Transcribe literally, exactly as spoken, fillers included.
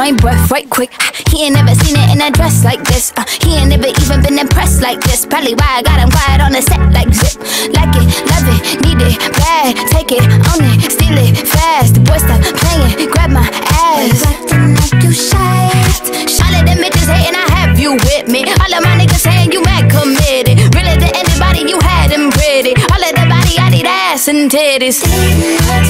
my breath right quick. He ain't never seen it in a dress like this. uh, He ain't never even been impressed like this. Probably why I got him quiet on the set like zip. Like it, love it, need it, bad. Take it, own it, steal it, fast. The boy stop playing, grab my ass. Acting like you shy. All of them bitches hating, I have you with me. All of my niggas saying you mad committed. Really to anybody, you had them pretty. All of the body, I need ass and titties.